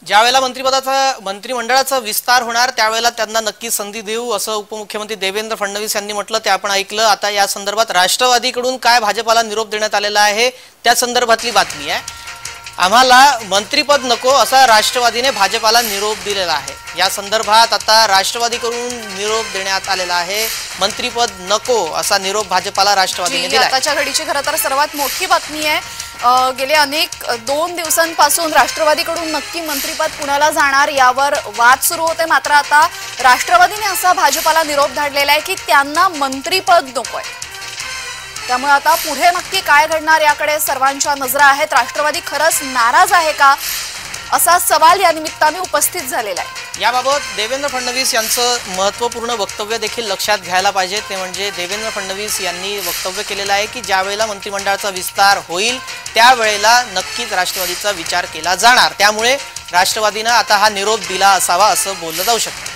ज्यावेळेला मंत्रिमंडळाचा विस्तार होणार त्यावेळेला त्यांना नक्की संधी देऊ असं उपमुख्यमंत्री देवेंद्र फडणवीस यांनी म्हटलं, ते आपण ऐकलं। आता या संदर्भात राष्ट्रवादीकडून काय भाजपाला निरोप देण्यात आलेला आहे त्या संदर्भातली बातमी आहे। आम्हाला मंत्रिपद नको असा राष्ट्रवादीने भाजपाला निरोप दिलेला आहे। या संदर्भात आता राष्ट्रवादीकडून निरोप देण्यात आलेला आहे। मंत्रिपद नको असा निरोप भाजपाला राष्ट्रवादीने दिला आहे। आताच्या घडीची खरं तर सर्वात मोठी बातमी आहे। गेले अनेक 2 दिवसांपासून राष्ट्रवादीकडून नक्की मंत्रिपद कुणाला जाणार यावर वाद सुरू होते, मात्र आता राष्ट्रवादीने असा भाजपाला निरोप धाडलेला आहे की त्यांना मंत्रिपद नकोय। त्यामुळे आता पुढे नक्की काय घडणार याकडे सर्वांच्या नजरा आहेत। राष्ट्रवादी खरंच नाराज आहे का असा सवाल या निमित्ताने उपस्थित झालेला आहे। याबाबत देवेंद्र फडणवीस यांचं महत्त्वपूर्ण वक्तव्य देखील लक्षात घ्यायला पाहिजे। ते म्हणजे देवेंद्र फडणवीस यांनी वक्तव्य केलेलं आहे की ज्यावेळेला मंत्रिमंडळाचा विस्तार होईल त्यावेळेला नक्कीच राष्ट्रवादीचा विचार केला जाणार। त्यामुळे राष्ट्रवादीने आता हा निरोप दिला असावा असं बोललं जाऊ शकतं।